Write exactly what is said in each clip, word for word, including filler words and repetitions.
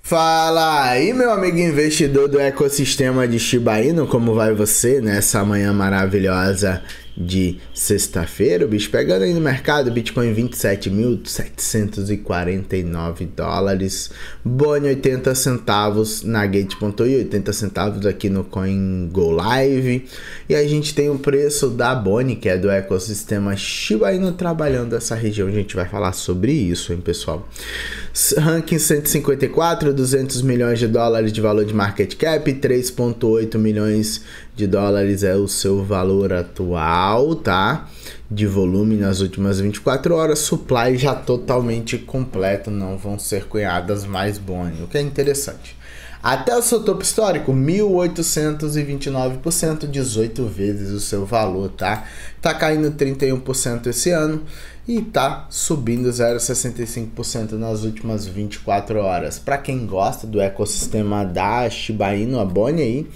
Fala aí, meu amigo investidor do ecossistema de Shiba Inu, como vai você nessa manhã maravilhosa de sexta-feira? O bicho pegando aí no mercado, Bitcoin vinte e sete mil setecentos e quarenta e nove dólares, Boni oitenta centavos na Gate ponto i o, oitenta centavos aqui no CoinGoLive. E a gente tem o preço da Boni, que é do ecossistema Shiba Inu, trabalhando essa região. A gente vai falar sobre isso, hein, pessoal? Ranking cento e cinquenta e quatro, duzentos milhões de dólares de valor de market cap, três vírgula oito milhões de dólares é o seu valor atual, tá? De volume nas últimas vinte e quatro horas, supply já totalmente completo, não vão ser cunhadas mais Boni, o que é interessante. Até o seu topo histórico, mil oitocentos e vinte e nove por cento, dezoito vezes o seu valor, tá? Tá caindo trinta e um por cento esse ano e tá subindo zero vírgula sessenta e cinco por cento nas últimas vinte e quatro horas. Para quem gosta do ecossistema da Shiba Inu, a Boni aí,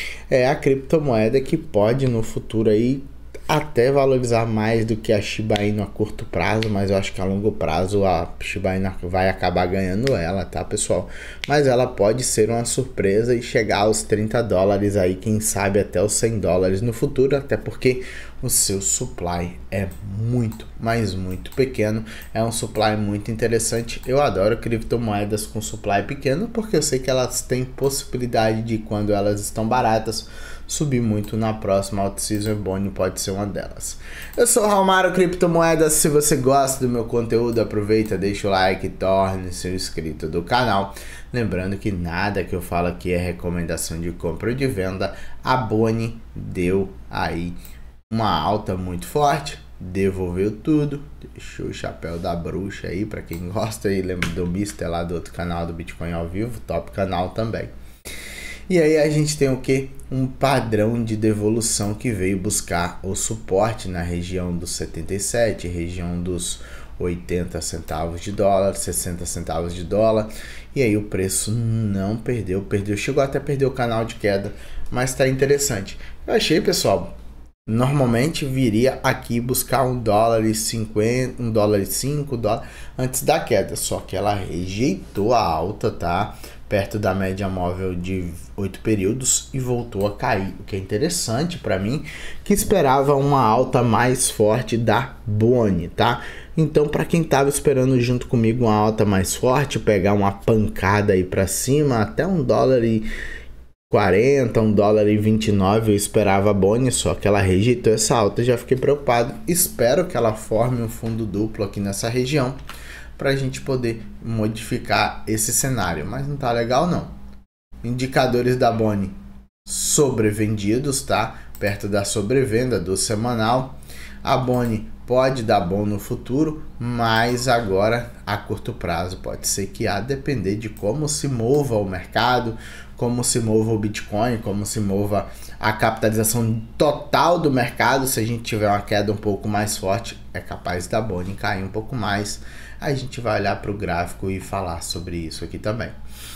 é a criptomoeda que pode no futuro aí até valorizar mais do que a Shiba Inu a curto prazo, mas eu acho que a longo prazo a Shiba Inu vai acabar ganhando ela, tá, pessoal? Mas ela pode ser uma surpresa e chegar aos trinta dólares aí, quem sabe até os cem dólares no futuro, até porque o seu supply é muito, mas muito pequeno, é um supply muito interessante. Eu adoro criptomoedas com supply pequeno, porque eu sei que elas têm possibilidade de, quando elas estão baratas, subir muito na próxima alt-season. Boni pode ser uma delas. Eu sou o Raulmaro Criptomoedas. Se você gosta do meu conteúdo, aproveita, deixa o like e torne-se inscrito do canal. Lembrando que nada que eu falo aqui é recomendação de compra ou de venda. A Boni deu aí uma alta muito forte, devolveu tudo, deixou o chapéu da bruxa aí para quem gosta, e lembra do Mister lá do outro canal do Bitcoin ao vivo, top canal também. E aí a gente tem o que? Um padrão de devolução que veio buscar o suporte na região dos setenta e sete, região dos oitenta centavos de dólar, sessenta centavos de dólar. E aí o preço não perdeu, perdeu, chegou até a perder o canal de queda, mas tá interessante. Eu achei, pessoal, normalmente viria aqui buscar um dólar e cinquenta, um dólar e cinco dólares antes da queda, só que ela rejeitou a alta, tá? Perto da média móvel de oito períodos e voltou a cair, o que é interessante para mim, que esperava uma alta mais forte da Boni, tá? Então, para quem tava esperando junto comigo uma alta mais forte, pegar uma pancada aí para cima, até um dólar e quarenta, um dólar e vinte e nove, eu esperava a Boni, só que ela rejeitou essa alta, já fiquei preocupado. Espero que ela forme um fundo duplo aqui nessa região, para a gente poder modificar esse cenário, mas não tá legal não. Indicadores da Boni sobrevendidos, tá? Perto da sobrevenda do semanal. A Boni pode dar bom no futuro, mas agora a curto prazo pode ser que, a depender de como se mova o mercado, como se mova o Bitcoin, como se mova a capitalização total do mercado, se a gente tiver uma queda um pouco mais forte, é capaz da Boni cair um pouco mais. A gente vai olhar para o gráfico e falar sobre isso aqui também.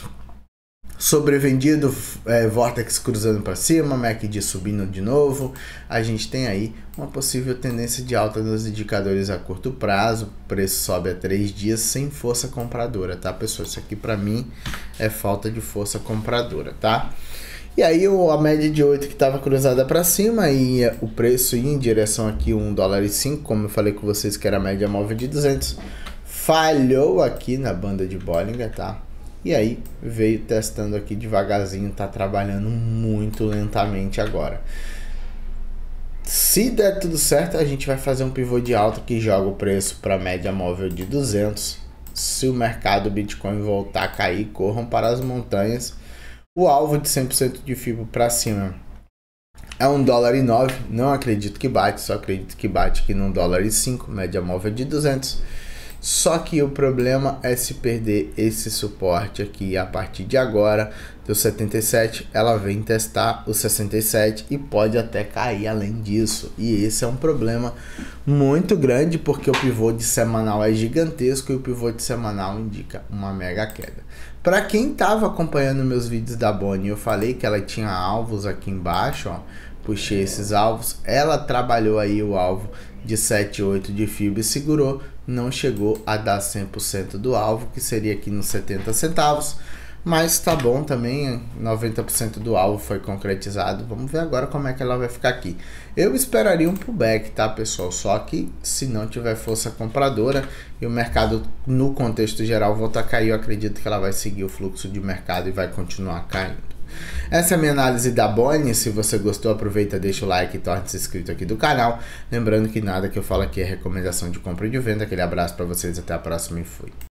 Sobrevendido, é, Vortex cruzando para cima, M A C D subindo de novo. A gente tem aí uma possível tendência de alta nos indicadores a curto prazo. O preço sobe a três dias sem força compradora, tá, pessoal? Isso aqui para mim é falta de força compradora, tá? E aí a média de oito que estava cruzada para cima e o preço ia em direção aqui um dólar e cinco, como eu falei com vocês que era a média móvel de duzentos. Falhou aqui na banda de Bollinger, tá? E aí veio testando aqui devagarzinho, tá trabalhando muito lentamente agora. Se der tudo certo, a gente vai fazer um pivô de alta que joga o preço para a média móvel de duzentos. Se o mercado Bitcoin voltar a cair, corram para as montanhas. O alvo de cem por cento de F I B O para cima é um dólar e nove. Não acredito que bate, só acredito que bate aqui num dólar e cinco, média móvel de duzentos. Só que o problema é se perder esse suporte aqui a partir de agora do setenta e sete, ela vem testar o sessenta e sete e pode até cair além disso. E esse é um problema muito grande, porque o pivô de semanal é gigantesco e o pivô de semanal indica uma mega queda. Para quem estava acompanhando meus vídeos da Boni, eu falei que ela tinha alvos aqui embaixo, ó. Puxei esses alvos, ela trabalhou aí o alvo de sete, oito de F I B O e segurou, não chegou a dar cem por cento do alvo, que seria aqui nos setenta centavos, Mas tá bom também, noventa por cento do alvo foi concretizado. Vamos ver agora como é que ela vai ficar aqui. Eu esperaria um pullback, tá, pessoal? Só que se não tiver força compradora e o mercado, no contexto geral, voltar a cair, eu acredito que ela vai seguir o fluxo de mercado e vai continuar caindo. Essa é a minha análise da Boeing. Se você gostou, aproveita, deixa o like e torne-se inscrito aqui do canal. Lembrando que nada que eu falo aqui é recomendação de compra e de venda. Aquele abraço para vocês, até a próxima e fui.